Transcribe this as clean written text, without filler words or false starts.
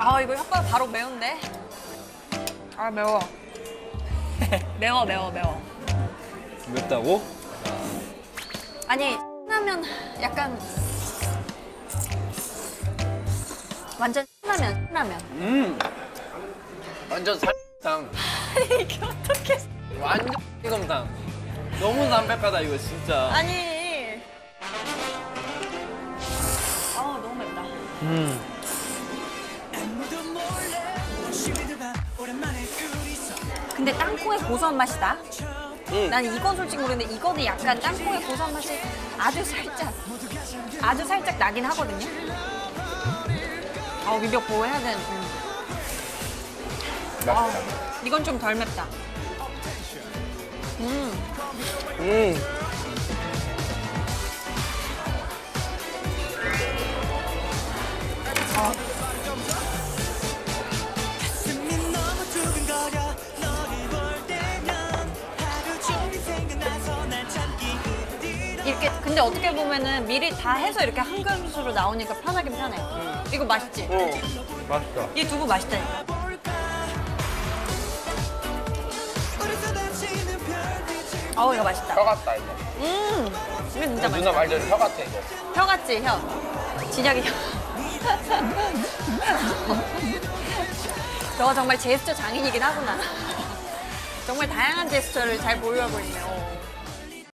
아 이거 혓바닥 바로 매운데? 아 매워. 매워. 맵다고? 아니 라면 약간 완전 라면. 완전 살탕. 아니 이게 어떻게? 완전 이검탕. 너무 담백하다 이거 진짜. 아니. 아 너무 맵다. 근데 땅콩의 고소한 맛이다. 난 이건 솔직히 모르는데 이거는 약간 땅콩의 고소한 맛이 아주 살짝 나긴 하거든요. 미역 보호해야 되는. 이건 좀 덜 맵다. 이렇게 근데 어떻게 보면은 미리 다 해서 이렇게 한 그릇으로 나오니까 편하긴 편해. 이거 맛있지? 맛있다. 이 두부 맛있다니까. 이거 맛있다. 혀 같다 이거. 이거 진짜 맛있다. 누나 말대로 혀 같아 이거. 혀 같지, 혀. 진혁이 혀. 너가 정말 제스처 장인이긴 하구나. 정말 다양한 제스처를 잘 보유하고 있네요.